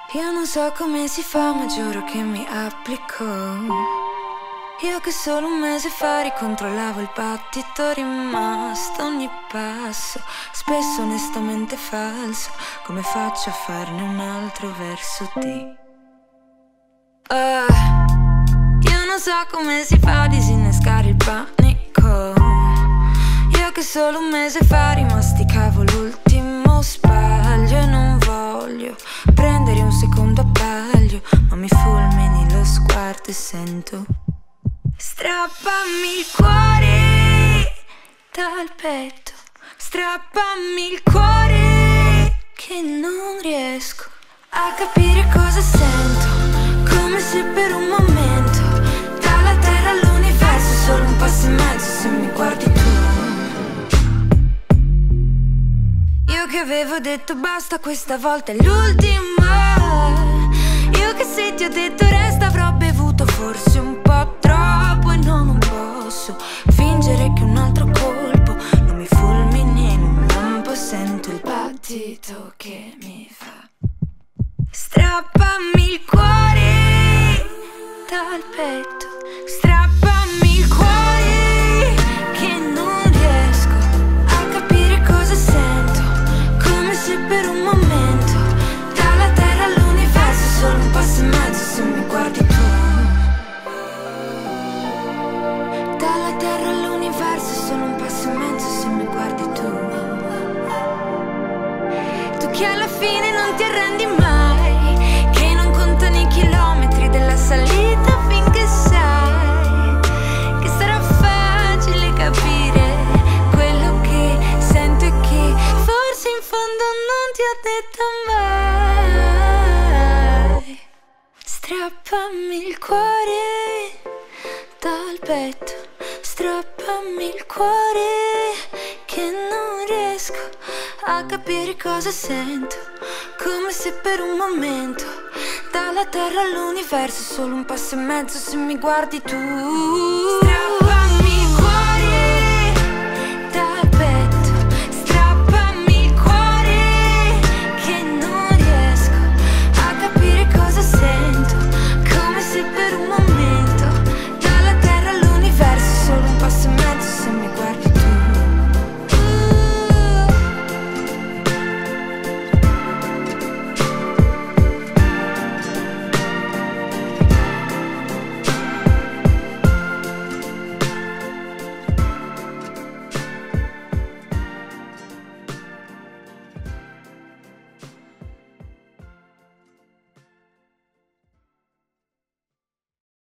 Io non so come si fa, ma giuro che mi applico. Io che solo un mese fa ricontrollavo il battito rimasto ogni passo, spesso onestamente falso. Come faccio a farne un altro verso te? Io non so come si fa a disinnescare il panico. Io che solo un mese fa rimasticavo l'ultimo sbaglio e non voglio prendere un secondo abbaglio, ma mi fulmini lo sguardo e sento: strappami il cuore dal petto, strappami il cuore, che non riesco a capire cosa sento. Come se per un momento dalla terra all'universo solo un passo e mezzo, se mi guardi tu. Io che avevo detto basta, questa volta è l'ultima. Io che se ti ho detto resta avrò bevuto forse un po' troppo e non posso fingere che un altro colpo non mi fulmini in un lampo. Sento il battito che mi fa: strappami il cuore dal petto, strappami il cuore, che non riesco a capire cosa sento. Come se per un momento dalla terra all'universo solo un passo e mezzo, se mi guardi tu. Dalla terra all'universo solo un passo e mezzo, se mi guardi tu. Tu che alla fine non ti arrendi mai, che non contano i chilometri della salita, finché sai che sarà facile capire quello che sento e che forse in fondo non ti ho detto mai. Strappami il cuore dal petto, strappami il cuore, che non riesco a capire cosa sento. Come se per un momento dalla terra all'universo solo un passo e mezzo, se mi guardi tu.